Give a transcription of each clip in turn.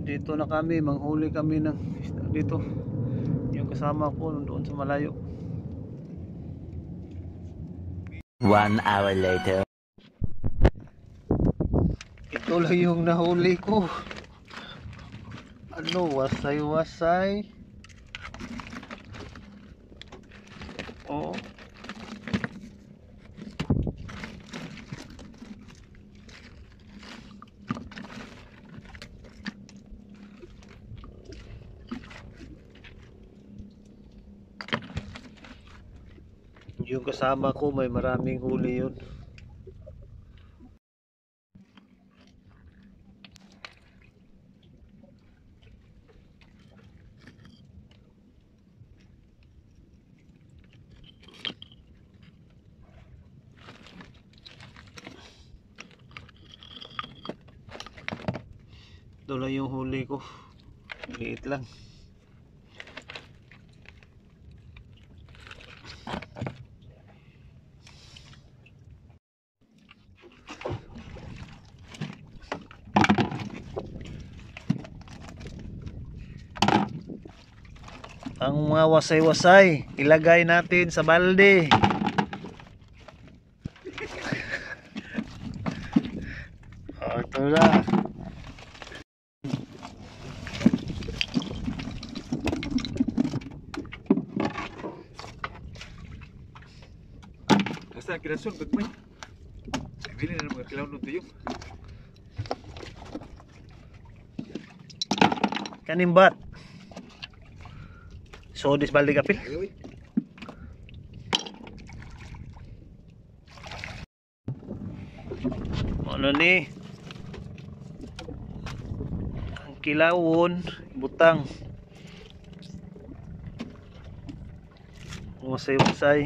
Dito na kami, manghuli kami ng isda dito. Yung kasama ko doon sa malayo. 1 hour later. Ito lang yung nahuli ko. Ano, wasay-wasay. Oh. Yung kasama ko may maraming huli yun. Ito lang yung huli ko. Liit lang. Ang mga wasay-wasay, ilagay natin sa balde. Oh, ito na. Basta kirason bagmay. Bili na mga kilaw nun tuyo. Kanimbat. So this balde kapil. Ano ni? Ang kilawon, butang. Wasay-wasay.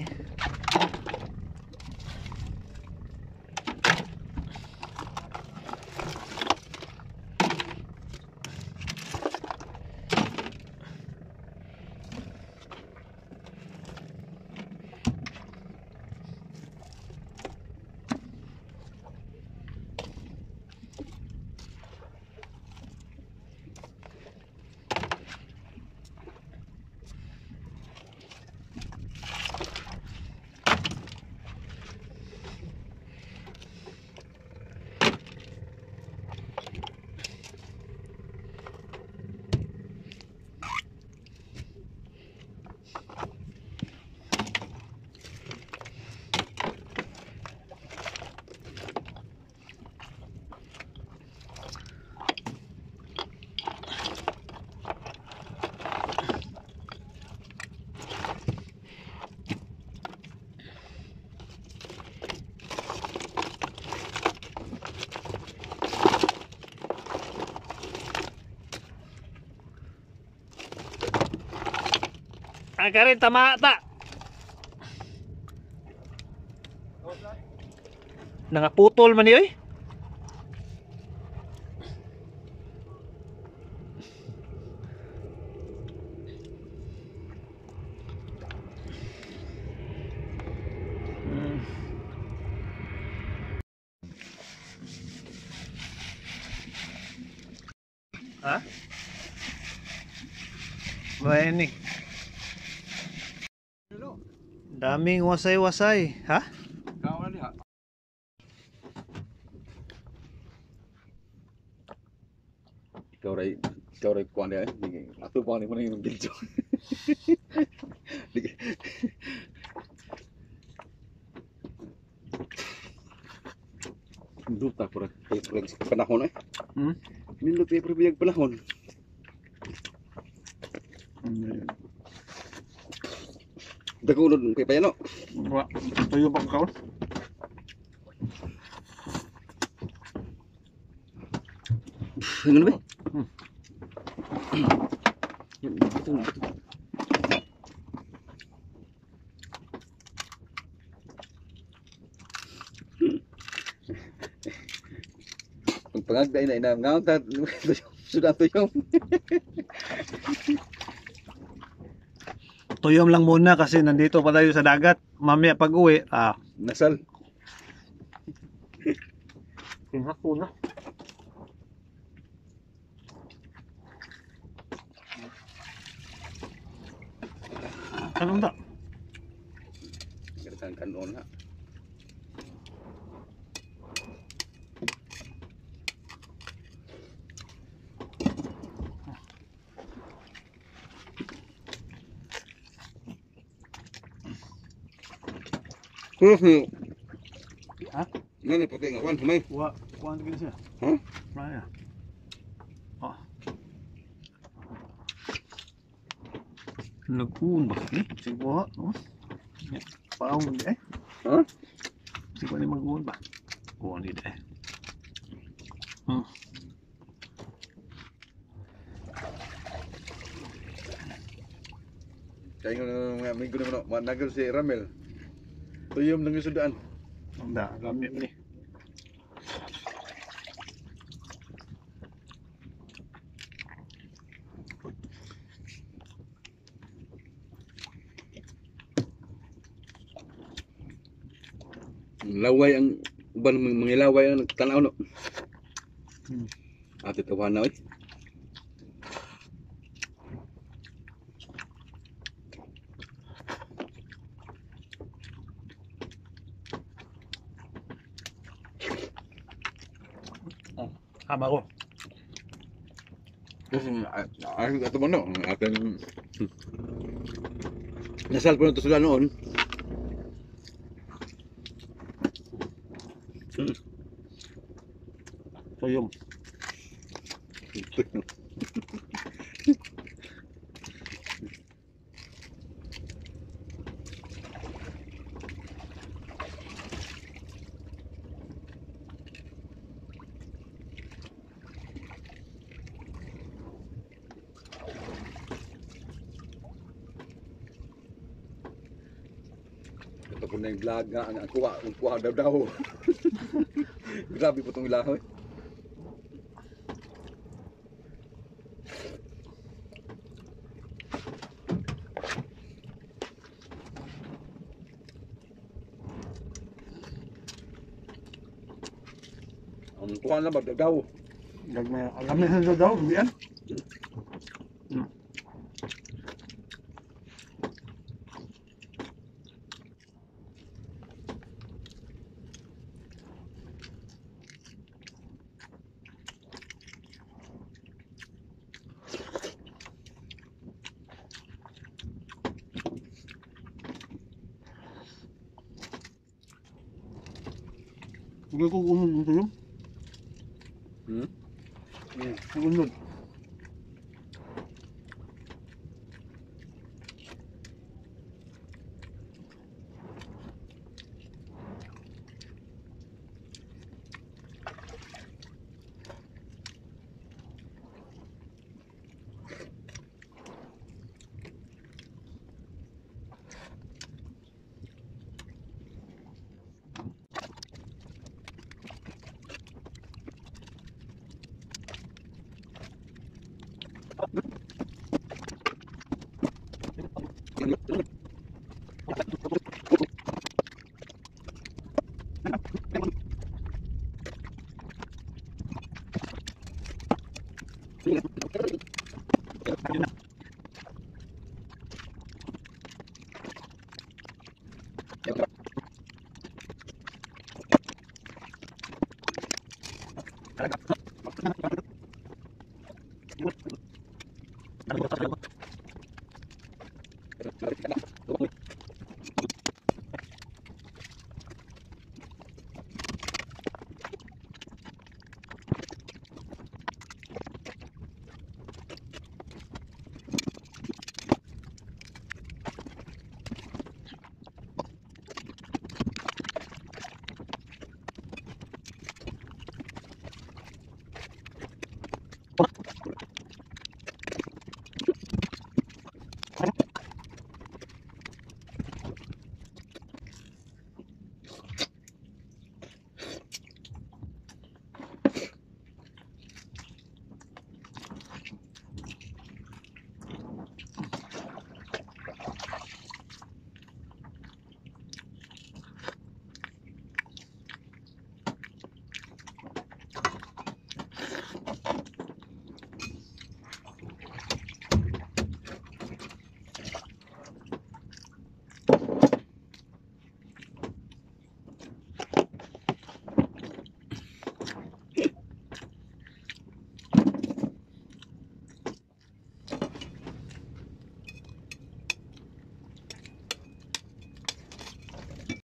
Karin tama ta. Nangaputol man ni oy. Ha? Bueno. Daming wasay-wasay, ha? Kawan diha. Ikaw ray kuan dia. Atu pang ni mana yung biljo. Duta pura panahon eh. Nindot ay pribiyag panahon. Dagulod kay payano. Wa, tuyo pa kaon. Ngano ba? Pagagday na inam ngaon ta sudah tuyong. Tuyom lang muna kasi nandito pa tayo sa dagat. Mamaya pag uwi, Nasal. tingnan ko na. Kanon tak? Gadakan kanon ha. Ha? Nani puti nga wan humay. Kuha lagi siya. Ha? Raya. Oh. Nagkuhan ba? Siguro. Oh. Paong di eh. Ha? Siguro ni magkuhan ba? Kuhan di eh. Kaya nga minggu naman managal si Ramil. Tuyom lang yung sudaan. Anda, gamit ni. Laway ang uban mga laway ang tanaw no. Ate tawana oy. Tama ko. Kasi ay ato mo no, akan nasal po nito sila noon. Tuyom. Ito po na yung vlog nga, ang kuha daw. Grabe po itong ilahoy. Ang kuha na magdadaw. Gagmay, alam na sa daw, hindi yan. Hindi ko unod ng tuyom. Unod. Talaga.